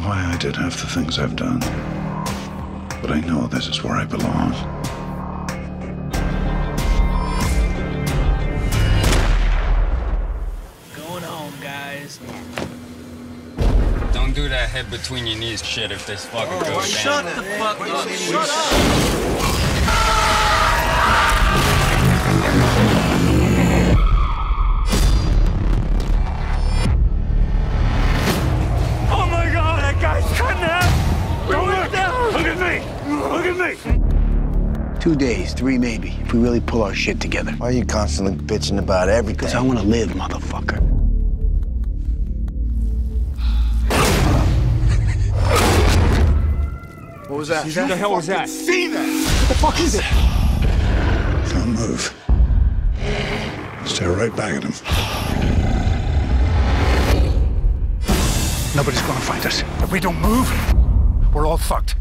why I did half the things I've done, but I know this is where I belong. Going home, guys. Don't do that head between your knees shit if this fucking goes down. Shut the fuck up. Shut up. Oh my God, that guy's cutting out! Going down! Look at me! Look at me! 2 days, 3 maybe, if we really pull our shit together. Why are you constantly bitching about everything? Because I want to live, motherfucker. What was that? What the hell was that? See that? What the fuck is it? Don't move. Stare right back at him. Nobody's gonna find us. If we don't move, we're all fucked.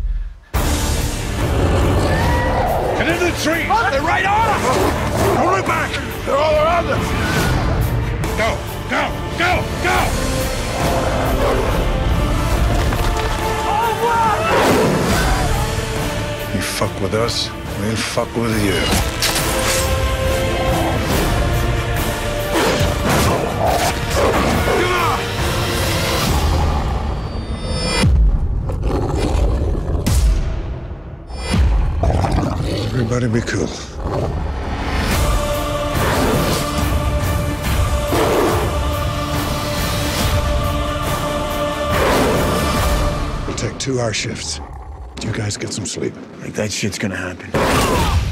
Get into the tree! They're right on us! Don't look back! They're all around us! Go! Go! Go! Go! You fuck with us, we'll fuck with you. Everybody be cool. We'll take 2-hour shifts. You guys get some sleep. Like that shit's gonna happen.